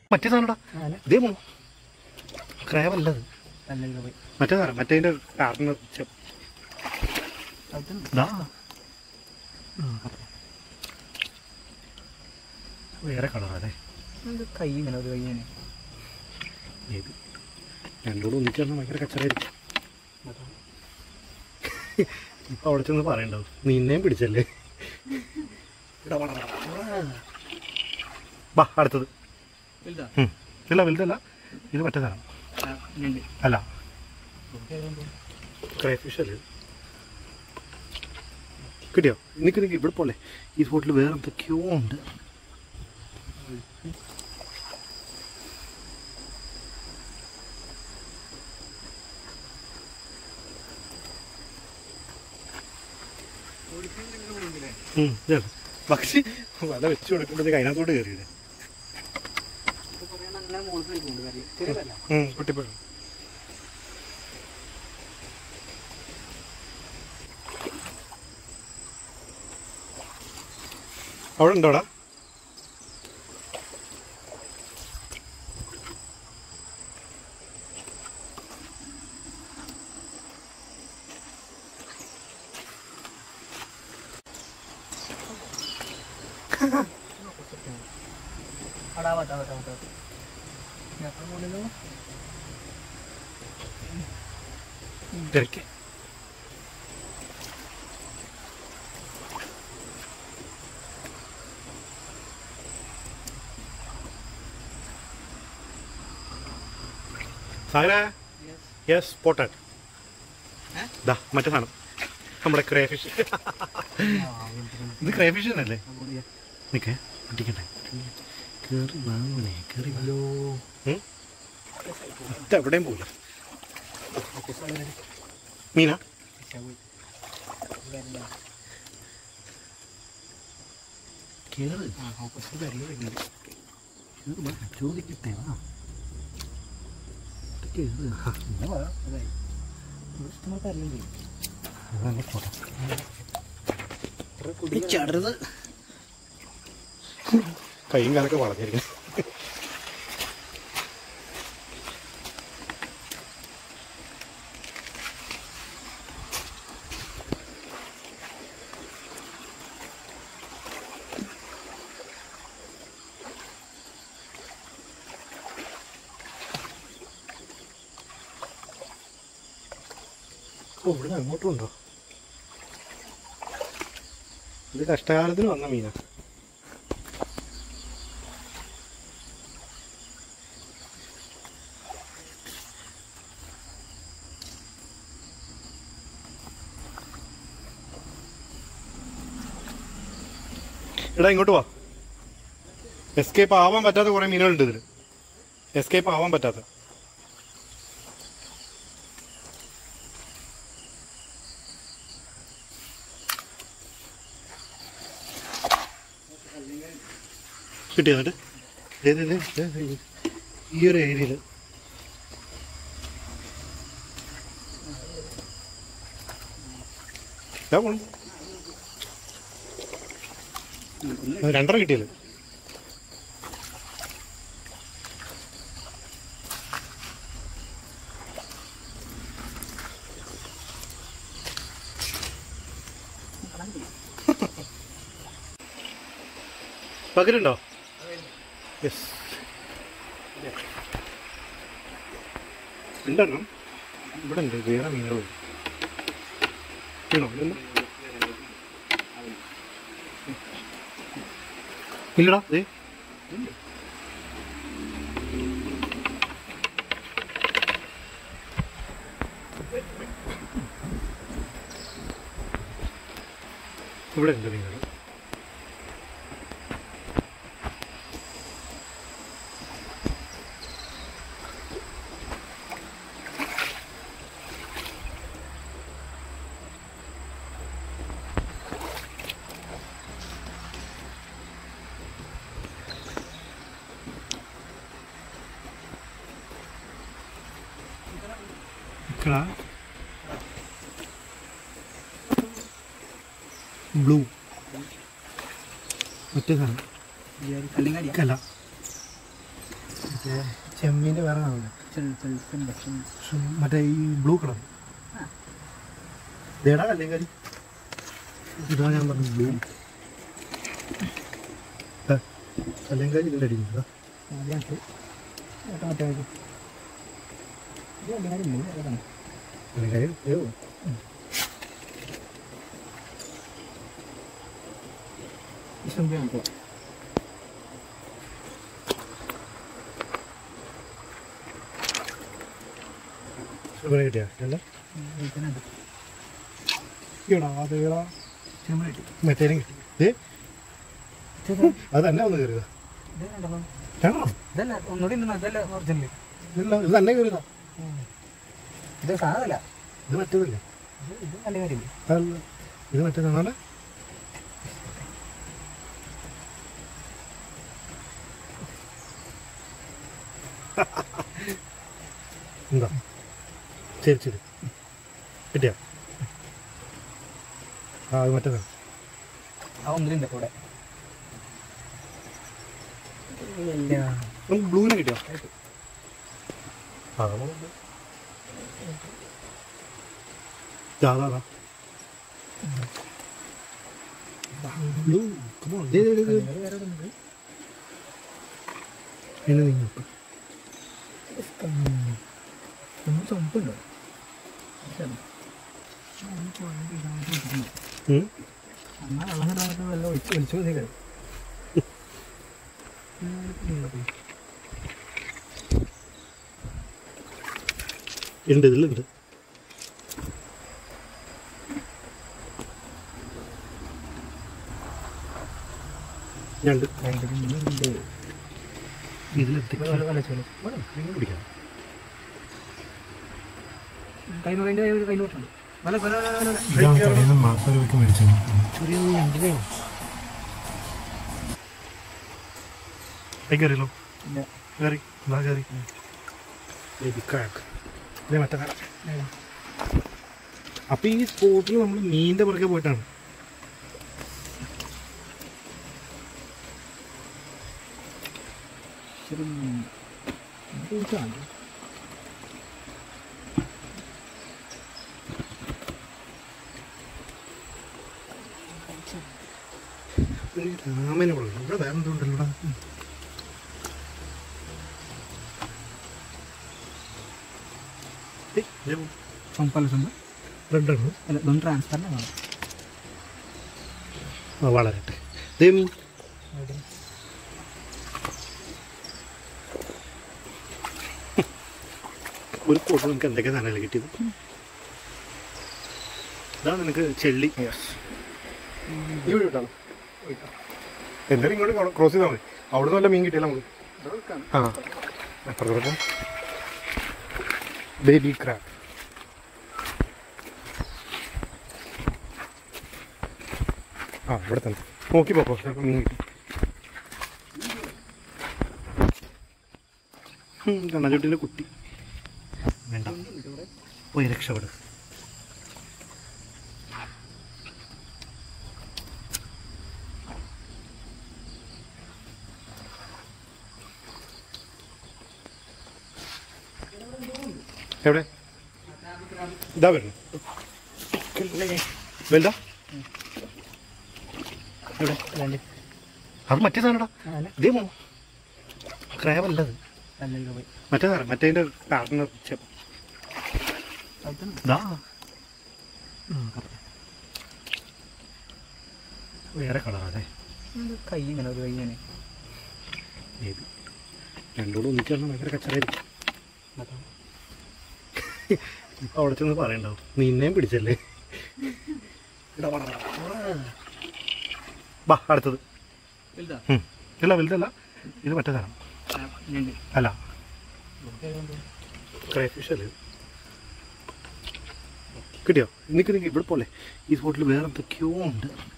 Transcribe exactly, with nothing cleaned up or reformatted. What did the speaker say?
മറ്റേ സാധനടാ ഇതേ പോണു ക്രാബല്ലത് മറ്റേ സാധനം മറ്റേ കാർന്ന് വേറെ കളറല്ലേ കൈ ഇങ്ങനെ ഒരു കൈ ഇങ്ങനെ ഏത് രണ്ടോടും ഒന്നിച്ചാൽ ഭയങ്കര കച്ചറായിരിക്കും. ഇപ്പൊ അവിടെ ചെന്ന് പറയണ്ടാവും നിന്നെയും പിടിച്ചല്ലേ. വാ അടുത്തത്. ഇല്ല വലുതല്ല, ഇത് മറ്റേ സാധനം അല്ല ക്രൈഫിഷ് അല്ലേ. കിട്ടിയോ? നിനക്ക് നിൽക്ക് ഇവിടെ പോലെ ഈ സ്പോട്ടിൽ വേറെ എന്തൊക്കെയോ ഉണ്ട്. പക്ഷി വല വെച്ച് കൊടുക്കുമ്പോഴത്തേക്ക് അതിനകത്തോട്ട് കയറിയില്ലേ പൊട്ടിപ്പോഴും. അവിടെ ഉണ്ടോടാ? തിരക്ക് യെസ് സ്പോട്ടഡ്. ദാ മറ്റേ സാധനം നമ്മുടെ ക്രേഫിഷ്. ഇത് ക്രേഫിഷ് തന്നെയല്ലേ? നിൽക്കേ അടിക്കട്ടെ കയറി വാങ്ങണേ കയറി എവിടെയും പോകില്ല. മീനാ കേറ് ചോദിക്കട്ടെ. ചടരുത് കൈയും കാലൊക്കെ വളർന്നിരിക്കും. ഓ ഇവിടെ അങ്ങോട്ടും ഉണ്ടോ? ഇത് കഷ്ടകാലത്തിന് വന്ന മീനാ. എടാ ഇങ്ങോട്ട് വാ. എസ്കേപ്പ് ആവാൻ പറ്റാത്ത കുറെ മീനുകളുണ്ട് ഇതിൽ. എസ്കേപ്പ് ആവാൻ പറ്റാത്ത കിട്ടിയോ? എന്നിട്ട് ഈ ഒരു ഏരിയയിൽ രണ്ടര കിട്ടിയല്ലോ. പകലുണ്ടോ? യെസ് ഉണ്ടെണ്ണം ഇവിടെ ഉണ്ട്. വേറെ മീനുകളുണ്ട്. ഇല്ലടാ ഏ ഇവിടെ ഉണ്ട് മീനുകൾ. ബ്ലൂ മറ്റേ സാധനം അല്ല ചെമ്മീൻ്റെ വേറെ ആണല്ലോ മറ്റേ ഈ ബ്ലൂ കളർ ഇതേടാ അല്ലേ കാര്യം ഇതാ ഞാൻ പറഞ്ഞു ബ്ലൂ അല്ലെങ്കിൽ കാര്യം ഇതിൻ്റെ അടിക്കുന്നത് അല്ലെങ്കിൽ ഷുഗർ കിട്ടിയാ അല്ല ഈടാ അതേടാ മറ്റേനും കിട്ടി ഏ അത് തന്നെ ഒന്ന് കയറിയതാ ഒന്നുകൂടി ഒറിജിനൽ ഇല്ല ഇത് തന്നെ കയറിയതാ ഇത് സാധനമല്ല ഇത് മറ്റേതല്ലേ ഇത് നല്ല കാര്യം അതല്ല ഇത് മറ്റേതാണല്ലേ എന്താ ശരി ശരി കിട്ടിയാ ആ അത് മറ്റേതാണ് ആ ഒന്നിലുണ്ട് കൂടെ നമുക്ക് ബ്ലൂവിനെ കിട്ടിയോ ആ അതാ ബ്ലൂ പിന്നെ നിങ്ങൾക്ക് ചുമപ്പുണ്ടോ എന്നാൽ വെള്ളം വെള്ളം ഒഴിച്ച് ഒളിച്ചു മതിയേക്കാം ഉണ്ട് ഇതിലുണ്ട് രണ്ട് ഇതിലെത്തി പിടിക്കാം നാൽപ്പത് രൂപയ്ക്ക് മേടിച്ചു കയറിയല്ലോ കയറി എന്നാ കയറി മറ്റേ അപ്പൊ ഈ സ്പോട്ടിൽ നമ്മൾ മീനിന്റെ പുറകെ പോയിട്ടാണ് രാമനെ ഇവിടെ ഇവിടെ വേറെ എന്തുകൊണ്ടല്ലോ രണ്ടെണ്ണം ട്രാൻസ്ഫർ ആ വളരട്ടെ ദേ മീൻ ഒരു കോട്ട് നിനക്ക് എന്തൊക്കെ സാധനമല്ലേ കിട്ടിയത് ഇതാണ് നിനക്ക് ചെള്ളി എന്തായാലും ഇങ്ങോട്ട് ക്രോസ് ചെയ്താൽ മതി അവിടെ നല്ല മീൻ കിട്ടിയല്ലോ നമുക്ക് ആ അപ്പുറത്തോട്ട് ബേബി ക്രാബ് ആ ഇവിടെ തന്നെ നോക്കി പോക്കോ ചിലപ്പോൾ മീൻ കിട്ടും കണ്ണാചോട്ടിൻ്റെ കുട്ടി വേണ്ട പോയി രക്ഷപ്പെടും എവിടെ ഇതാ വരുന്നു വലുതാ എവിടെ അത് മറ്റേ സാധനടാ ഇതേ മോ ക്രാബല്ലത് മറ്റേ സാധനം മറ്റേതിൻ്റെ പാർട്ട്ണർ ഇതാ വേറെ കളറല്ലേ കൈ ഇങ്ങനെ ഒരു കൈ ഇങ്ങനെ ഏത് രണ്ടോടും ഒന്നിച്ചാണ് ഭയങ്കര കച്ചറായിരിക്കും ഇപ്പൊ അവിടെ ചെന്ന് പറയണ്ടാവും നിന്നെയും പിടിച്ചല്ലേ ബാ അടുത്തത് ഇല്ല വലുതല്ല ഇത് മറ്റേ സാധനം അല്ല ക്രൈഫിഷ് അല്ലേ കിട്ടിയോ നിനക്ക് നിങ്ങൾ ഇവിടെ പോലെ ഈ സ്പോട്ടിൽ വേറെ എന്തൊക്കെയോ ഉണ്ട്